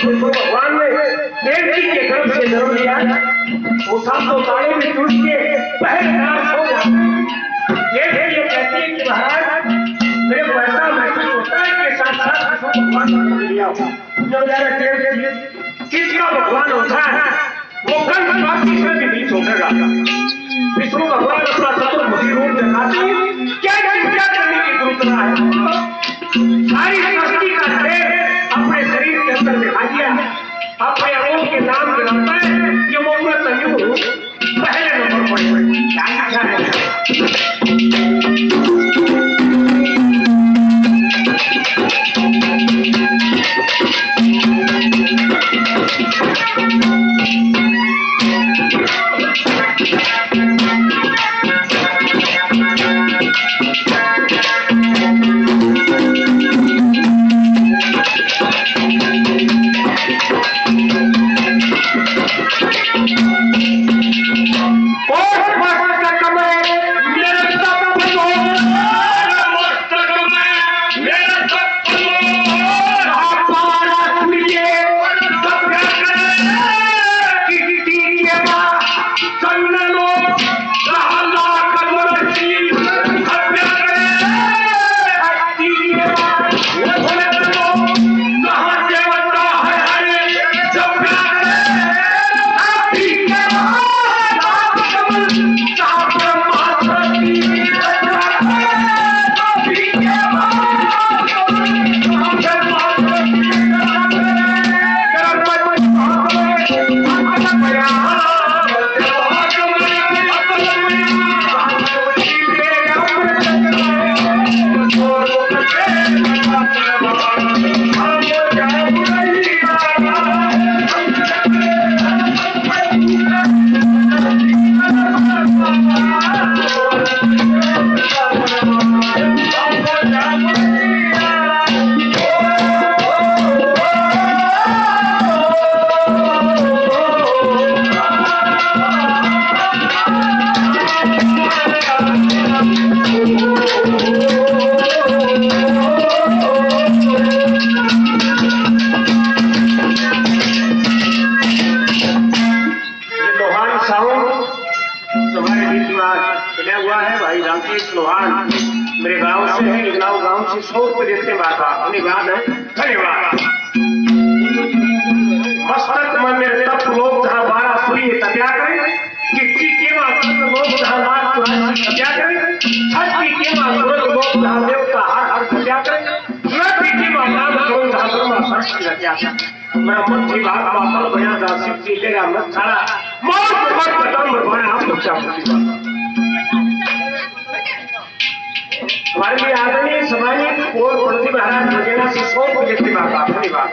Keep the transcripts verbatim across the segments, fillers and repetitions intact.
तो भगवान ने देव जी के गर्भ से जन्म लिया, वो सब तो ताले में टूट के पहरेदार सो जाते। ये ये कहते हैं कि महाराज मेरे को ऐसा महसूस होता है कि साक्षात भगवान ने लिया हो। जो जरा देव किसका भगवान होता है वो कल बाकी से भी नहीं सोचेगा। विष्णु भगवान अपना चतुर्मुखी रूप दिखाते क्या क्या करने की जरूरत है। सारी सृष्टि का देव अपने शरीर के अंदर दिखा दिया है, अपने अंगों के नाम गिनाता है कि वो मैं तन्यू पहले नंबर पर क्या लिखा है। मेरे गांव से है, इगलाव गांव से सौ रुपये देते बाबा धन्यवाद है, धन्यवाद। मस्तक मन में तप लोग जहाँ बारह सुई तब्या करें, गिट्टी के मां लोग जहाँ नाथ चुरासी तब्या करें, छठी के मां सूरज लोग जहाँ देवता हर हर तब्या करें, नदी के मां नाम करो जहाँ ब्रह्मा सरस्वती तब्या करें। मैं मंत्री भाग बापल बया जा शिव जी लेगा मत छाड़ा मौत भर कदम भरवाना हम लोग क्या हमारे लिए आदरणीय सम्मानित और प्रति महाराज भजना से सौ को देते बाबा धन्यवाद।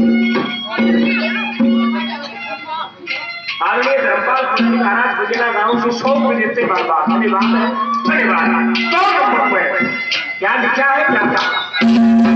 आदरणीय धर्मपाल प्रति महाराज भजना गांव से सौ को देते बाबा धन्यवाद है, धन्यवाद। सौ नंबर पे क्या लिखा है क्या क्या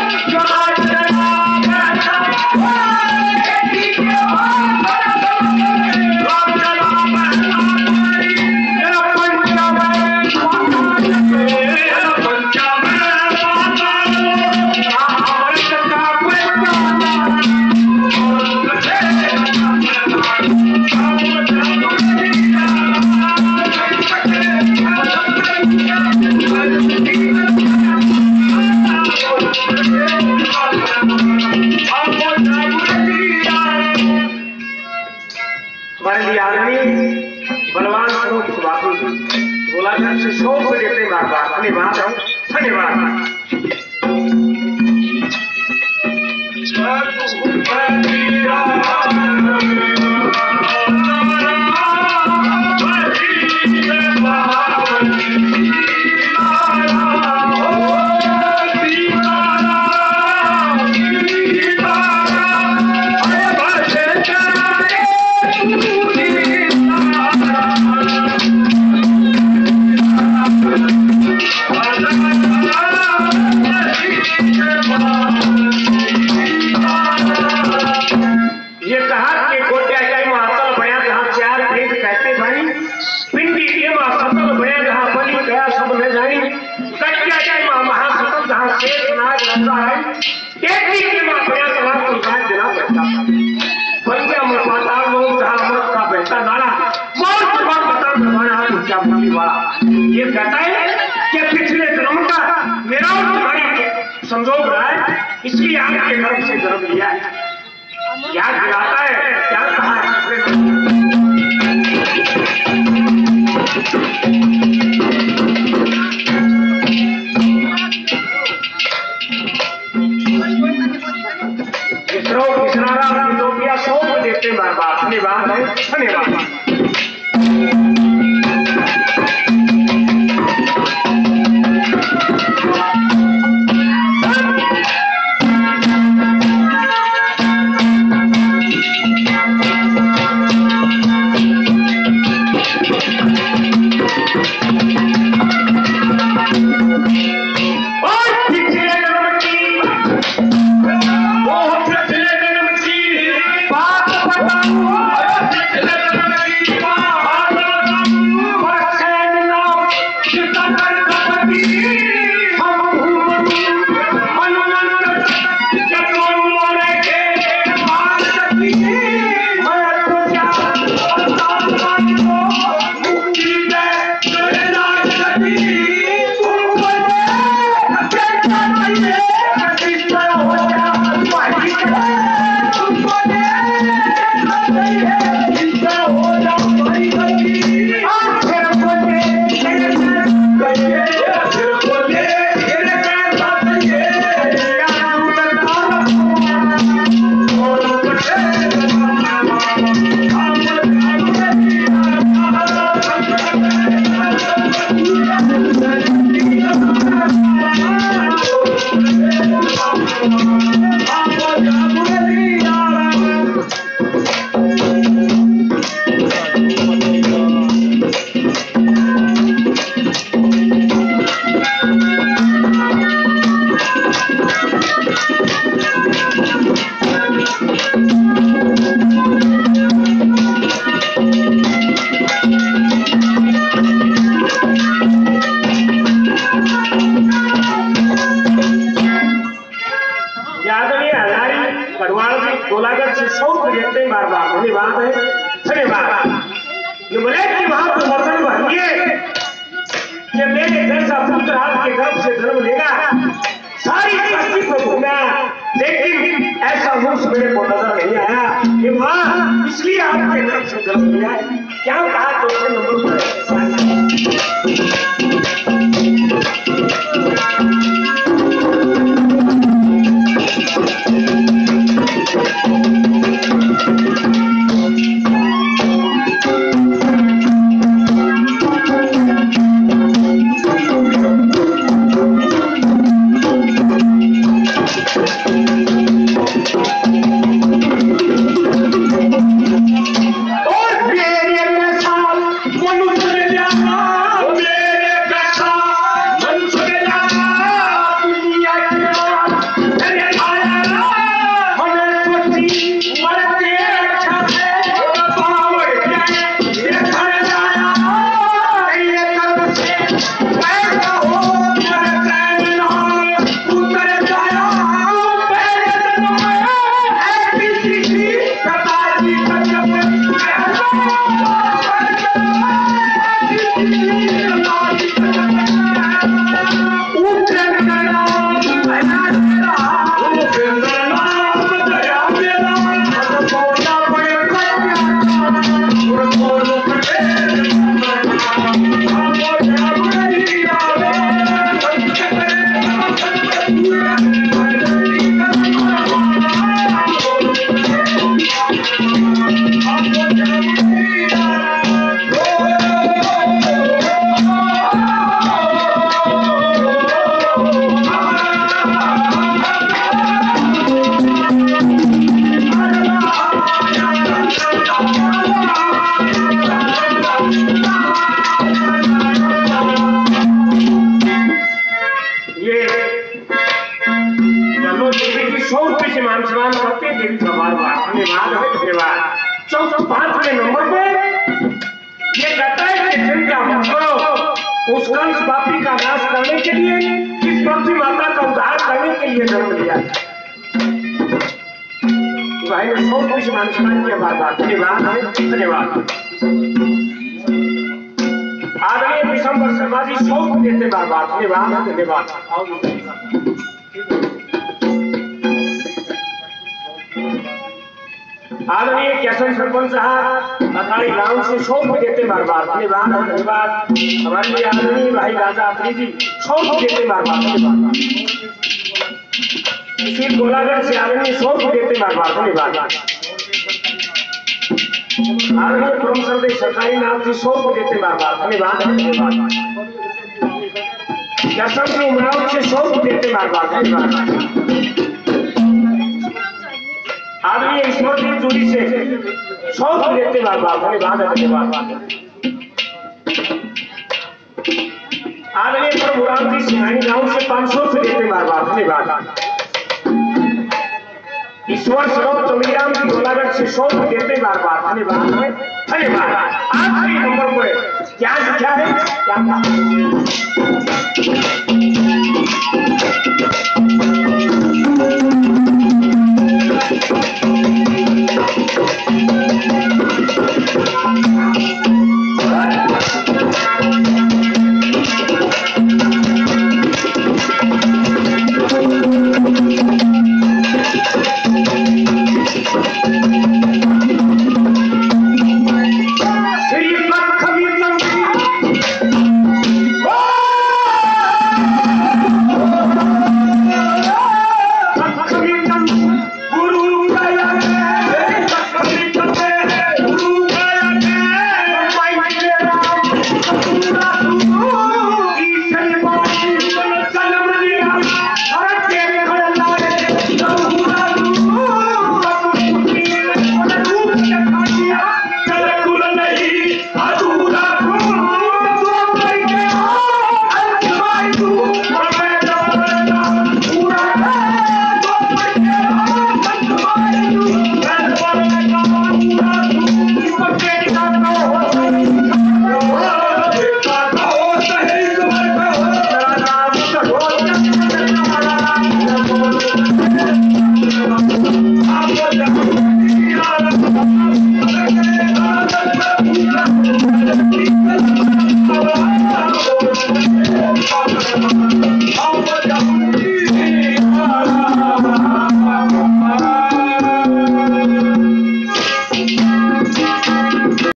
Oh, हमारे लिए आदमी बलवान स्वरूप बापू बोला घर से सौ को देते बार बार अपनी बात हो धन्यवाद। ये कहता है कि पिछले जन्म का मेरा और तुम्हारी संजोग रहा है, इसलिए आपके गर्भ से जन्म लिया है। क्या दिलाता है, क्या कहा है? सौ को देते बार बार धन्यवाद है धन्यवाद। इसलिए आपके तरफ से जन्म लिया है। क्या कहा तो नंबर चौथा पांचवें नंबर पे ये कहता है कि चिंता मत करो, उस कंस पापी का नाश करने के लिए, इस पृथ्वी माता का उद्धार करने के लिए जन्म लिया। भाई ने सौ कुछ मानसिकता किया बार बार। धन्यवाद धन्यवाद। आदरणीय विशंबर शर्मा जी सौ देते बार बार। धन्यवाद धन्यवाद। आदरणीय कैसन सरपंच साहब अखाड़ी गांव से शोक देते बार बार। धन्यवाद धन्यवाद। हमारे लिए आदरणीय भाई राजा अत्री जी शोक देते बार बार। धन्यवाद। इसी गोलागढ़ से आदरणीय शोक देते बार बार। धन्यवाद। आदरणीय परम श्रद्धेय सरकारी नाथ जी शोक देते बार बार। धन्यवाद धन्यवाद। कैसन जी उमराव से शोक देते बार बार। धन्यवाद। आदरणीय ईश्वर जी चूड़ी से शौक देते बार बार। धन्यवाद धन्यवाद। आदरणीय प्रभुराम जी सिंहानी गांव से पांच सौ से देते बार बार। धन्यवाद। ईश्वर सरोवर चौड़ीराम जी गोलागढ़ से शौक देते बार बार। धन्यवाद धन्यवाद। आखिरी नंबर पर क्या लिखा है क्या